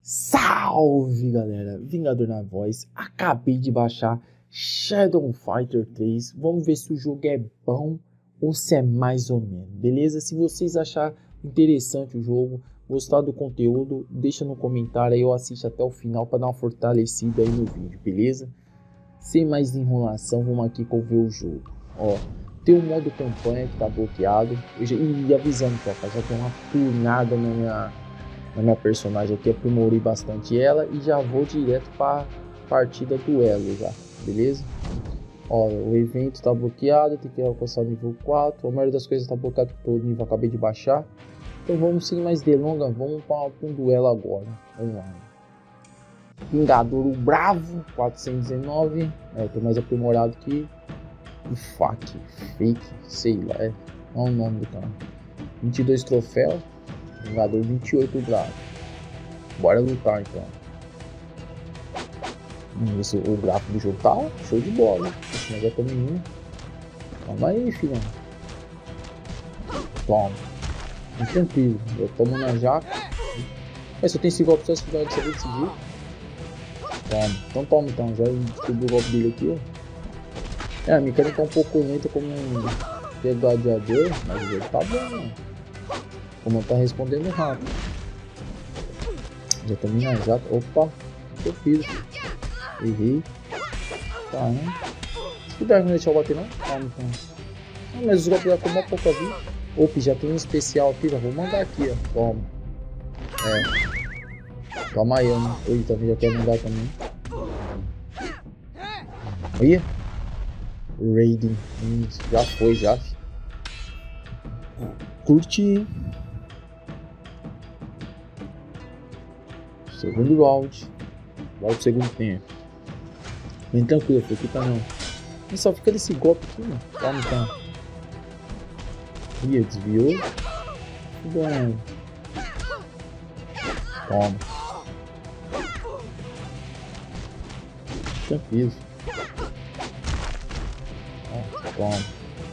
Salve galera, Vingador na voz, acabei de baixar Shadow Fighter 3, vamos ver se o jogo é bom ou se é mais ou menos, beleza? Se vocês acharem interessante o jogo, gostar do conteúdo, deixa no comentário aí, eu assisto até o final para dar uma fortalecida aí no vídeo, beleza? Sem mais enrolação, vamos aqui ver o jogo. Ó, tem um modo campanha que tá bloqueado, e avisando, tropa, já tem uma tunada na minha personagem aqui, aprimorei bastante ela e já vou direto para partida duelo já, beleza? Ó, o evento tá bloqueado, tem que alcançar o nível 4, a maioria das coisas tá bloqueado porque o nível acabei de baixar. Então vamos sem mais delongas, vamos para um duelo agora, vamos lá. Vingador o Bravo, 419, tô mais aprimorado que o Fake, sei lá, não é o nome do cara. 22 troféus. Vingador 28 Bravo. Bora lutar então. O gráfico do jogo tá show de bola. Esse negócio é menino. Calma aí, filhão. Toma. Muito tranquilo. Eu tomo na jaca. Mas se eu tenho esse golpe, só se fizer desse jeito. Toma. Então toma então. Já descobri o golpe dele aqui, ó. A mecânica tá um pouco lenta como um gladiador, mas o jogo tá bom, mano. Como tá respondendo rápido. Já tomei na jaca. Opa, o que eu fiz? Errei. Tá, né? Cuidado, não deixar eu bater não. Calma, então. Ah, mas os golpes já tomou pouca vida. Opa, já tem um especial aqui. Já vou mandar aqui, ó. Toma. Toma aí, né? Oi, também já quer mandar também. Olha. Raiden. Já foi, já. Curti. Segundo round. Logo do segundo tempo. Bem tranquilo, aqui tá não. E só fica desse golpe aqui, mano. Toma então. Ih, desviou. Bom. Toma. Tranquilo. Toma.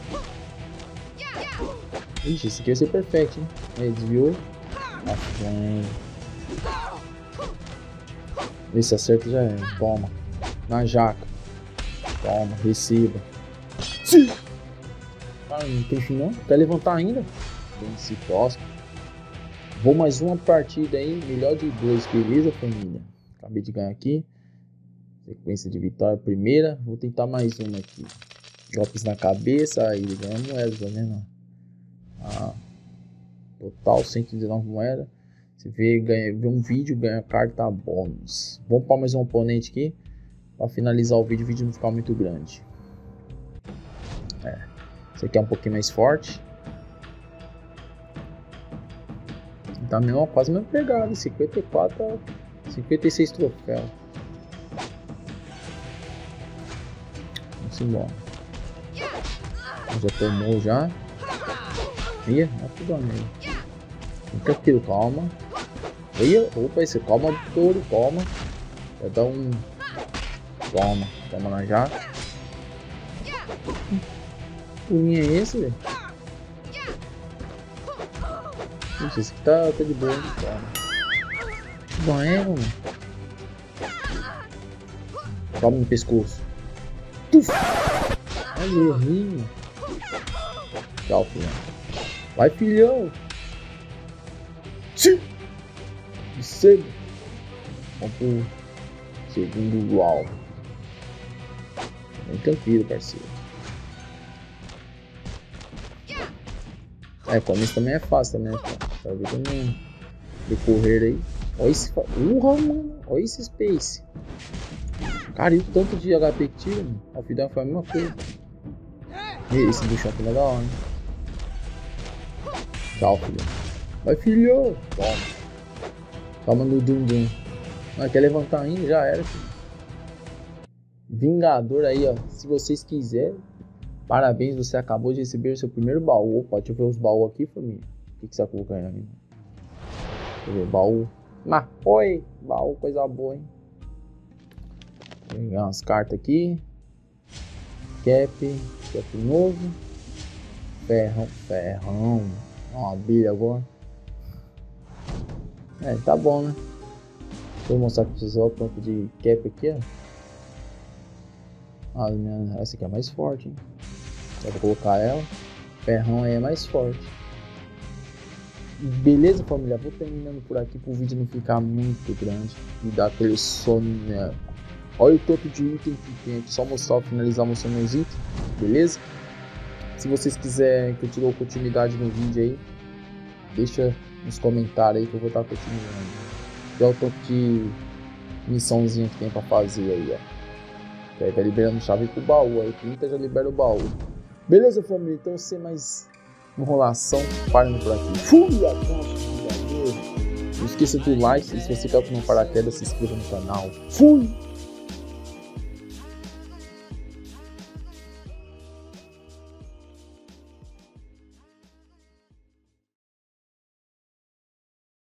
Ixi, esse aqui vai ser perfeito, hein? Aí, desviou. Vê se acerta já é. Toma. Na jaca. Toma, receba. Sim! Ah, não tem fim não? Quer levantar ainda? Bem se tosco. Vou mais uma partida aí. Melhor de 2, beleza, família? Acabei de ganhar aqui. Sequência de vitória primeira. Vou tentar mais uma aqui. Golpes na cabeça. Aí, ganha moedas, tá vendo? Total 119 moedas. Você vê um vídeo, ganha carta bônus. Vamos para mais um oponente aqui. Para finalizar o vídeo não ficar muito grande. Esse aqui é um pouquinho mais forte. Tá mesmo, quase mesmo pegado. 54 a 56 troféus. Vamos embora. Já tomou já. Ih, rapidão mesmo. Fica aqui, calma. Opa, esse calma todo, calma. Vai dar um. Toma na jaca. Pulinho é esse, velho? Ixi, esse aqui tá de boa, hein? Toma. Mano. Toma no pescoço. Ai, errinho. Tchau, filhão. Vai, filhão. Sim. Receba. Vamos pro segundo round. Bem tranquilo, parceiro. O começo também é fácil, né? Tá vendo decorrer aí. Olha esse. Mano. Olha esse Space. Cara, e o tanto de HP que tira, mano. A vida foi a mesma coisa. E esse bichão aqui é da hora, hein? Tchau, filho. Vai, filho. Toma. Toma no Dum. Ah, quer levantar ainda? Já era, filho. Vingador aí, ó. Se vocês quiserem. Parabéns, você acabou de receber seu primeiro baú. Opa, deixa eu ver os baús aqui, família. O que você acabou ganhando aí? Deixa eu ver, baú. Oi, baú, coisa boa, hein? Vou pegar umas cartas aqui. Cap novo. Ferrão. Uma abelha agora. Tá bom, né? Vou mostrar pra vocês o tanto de cap aqui, ó. Ah, essa aqui é mais forte, hein? Só vou colocar ela. Ferrão aí é mais forte. Beleza, família? Vou terminando por aqui para o vídeo não ficar muito grande e dar aquele sono, né? Olha o tanto de item que tem aqui. Só mostrar, finalizar mostrando os itens. Beleza? Se vocês quiserem que eu tire continuidade no vídeo aí, deixa nos comentários aí que eu vou estar continuando. Olha o tanto de missãozinha que tem para fazer aí, ó. Aí vai liberando chave pro baú, aí 30 já libera o baú. Beleza, família? Então, sem mais enrolação, parando por aqui. Fui! Não esqueça do like, e se você quer no paraquedas, se inscreva no canal. Fui!